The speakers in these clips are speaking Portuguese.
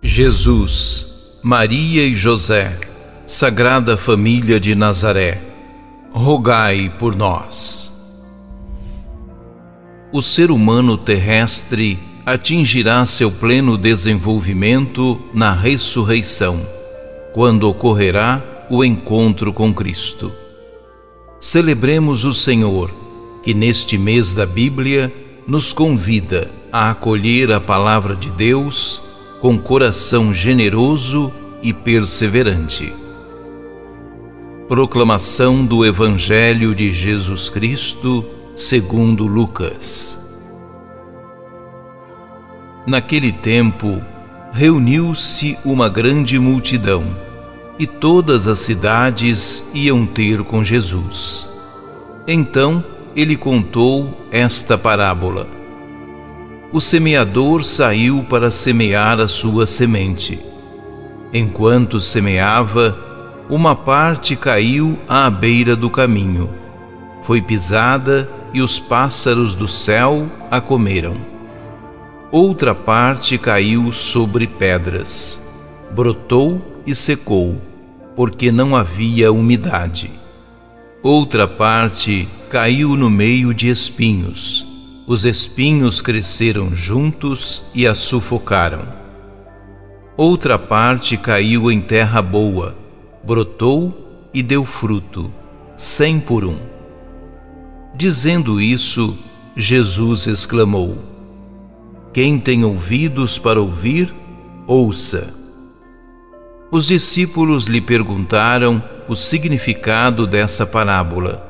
Jesus, Maria e José, Sagrada Família de Nazaré, rogai por nós. O ser humano terrestre atingirá seu pleno desenvolvimento na ressurreição, quando ocorrerá o encontro com Cristo. Celebremos o Senhor, que neste mês da Bíblia nos convida a acolher a palavra de Deus com coração generoso e perseverante. Proclamação do Evangelho de Jesus Cristo segundo Lucas. Naquele tempo, reuniu-se uma grande multidão, e todas as cidades iam ter com Jesus. Então ele contou esta parábola. O semeador saiu para semear a sua semente. Enquanto semeava, uma parte caiu à beira do caminho. Foi pisada e os pássaros do céu a comeram. Outra parte caiu sobre pedras. Brotou e secou, porque não havia umidade. Outra parte caiu no meio de espinhos. Os espinhos cresceram juntos e a sufocaram. Outra parte caiu em terra boa, brotou e deu fruto, 100 por 1. Dizendo isso, Jesus exclamou: Quem tem ouvidos para ouvir, ouça. Os discípulos lhe perguntaram o significado dessa parábola.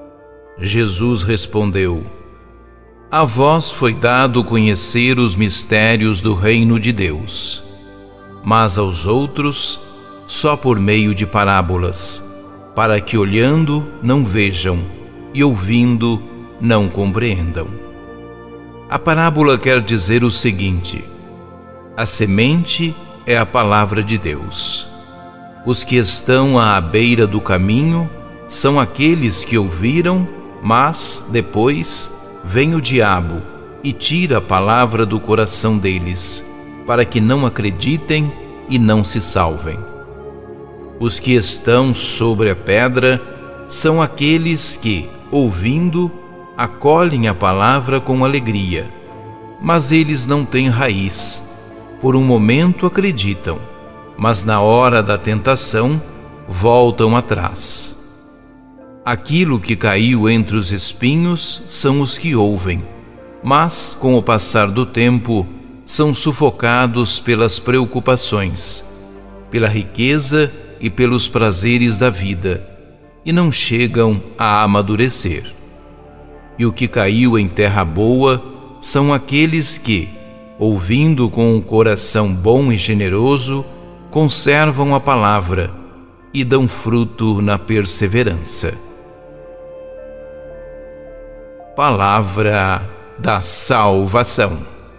Jesus respondeu: A vós foi dado conhecer os mistérios do reino de Deus, mas aos outros só por meio de parábolas, para que olhando não vejam e ouvindo não compreendam. A parábola quer dizer o seguinte: a semente é a palavra de Deus. Os que estão à beira do caminho são aqueles que ouviram, mas depois vem o diabo e tira a palavra do coração deles, para que não acreditem e não se salvem. Os que estão sobre a pedra são aqueles que, ouvindo, acolhem a palavra com alegria, mas eles não têm raiz. Por um momento acreditam, mas na hora da tentação voltam atrás. Aquilo que caiu entre os espinhos são os que ouvem, mas, com o passar do tempo, são sufocados pelas preocupações, pela riqueza e pelos prazeres da vida, e não chegam a amadurecer. E o que caiu em terra boa são aqueles que, ouvindo com um coração bom e generoso, conservam a palavra e dão fruto na perseverança. Palavra da salvação.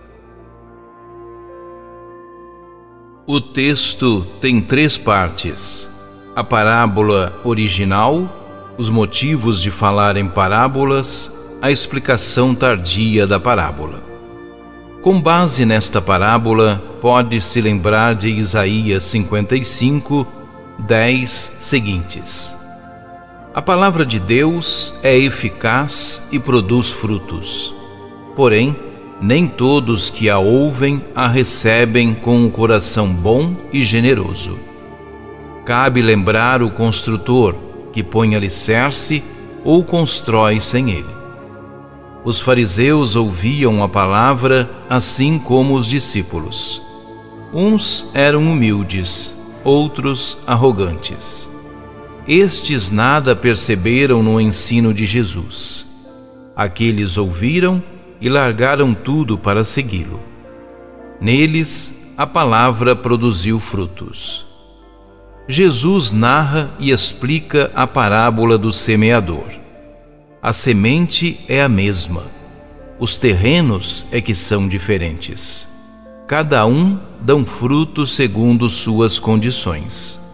O texto tem 3 partes: a parábola original, os motivos de falar em parábolas, a explicação tardia da parábola. Com base nesta parábola, pode-se lembrar de Isaías 55, 10 seguintes. A palavra de Deus é eficaz e produz frutos. Porém, nem todos que a ouvem a recebem com um coração bom e generoso. Cabe lembrar o construtor, que põe alicerce ou constrói sem ele. Os fariseus ouviam a palavra assim como os discípulos. Uns eram humildes, outros arrogantes. Estes nada perceberam no ensino de Jesus. Aqueles ouviram e largaram tudo para segui-lo. Neles, a palavra produziu frutos. Jesus narra e explica a parábola do semeador. A semente é a mesma. Os terrenos é que são diferentes. Cada um dão fruto segundo suas condições.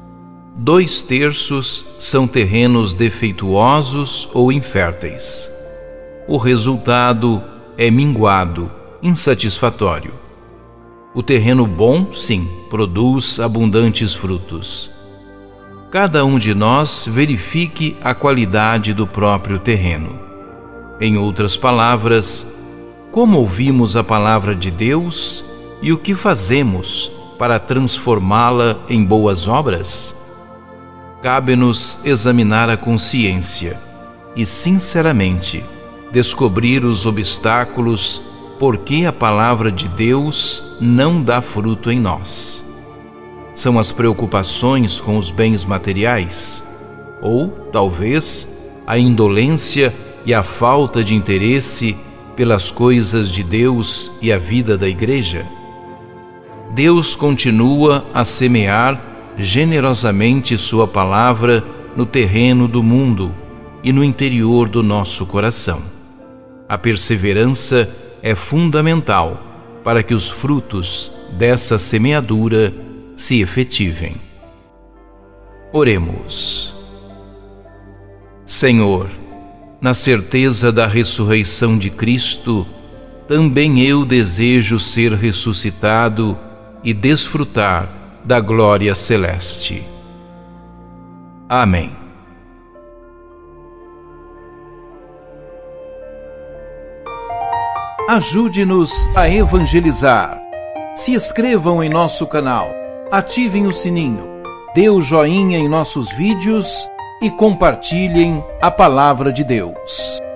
2/3 são terrenos defeituosos ou inférteis. O resultado é minguado, insatisfatório. O terreno bom, sim, produz abundantes frutos. Cada um de nós verifique a qualidade do próprio terreno. Em outras palavras, como ouvimos a palavra de Deus e o que fazemos para transformá-la em boas obras? Cabe-nos examinar a consciência e, sinceramente, descobrir os obstáculos por que a palavra de Deus não dá fruto em nós. São as preocupações com os bens materiais? Ou, talvez, a indolência e a falta de interesse pelas coisas de Deus e a vida da igreja? Deus continua a semear generosamente sua palavra no terreno do mundo e no interior do nosso coração. A perseverança é fundamental para que os frutos dessa semeadura se efetivem. Oremos. Senhor, na certeza da ressurreição de Cristo, também eu desejo ser ressuscitado e desfrutar da glória celeste. Amém. Ajude-nos a evangelizar. Se inscrevam em nosso canal, ativem o sininho, dê o joinha em nossos vídeos e compartilhem a palavra de Deus.